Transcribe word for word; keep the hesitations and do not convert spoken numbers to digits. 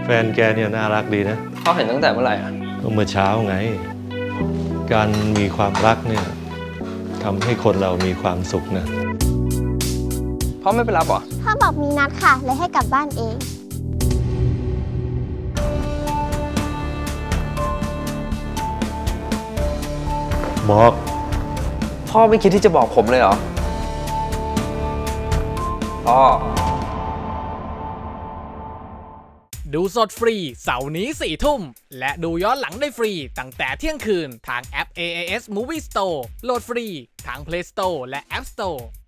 แฟนแกเนี่ยน่ารักดีนะพ่อเห็นตั้งแต่เมื่อไหร่อ่ะก็เมื่อเช้าไงการมีความรักเนี่ยทำให้คนเรามีความสุขนะพ่อไม่ไปรับหรอพ่อบอกมีนัดค่ะเลยให้กลับบ้านเองบอกพ่อไม่คิดที่จะบอกผมเลยเหรอพ่อดูสดฟรีเสาร์นี้สี่ทุ่มและดูย้อนหลังได้ฟรีตั้งแต่เที่ยงคืนทางแอป เอ เอ เอส Movie Store โหลดฟรีทาง Play Store และ App Store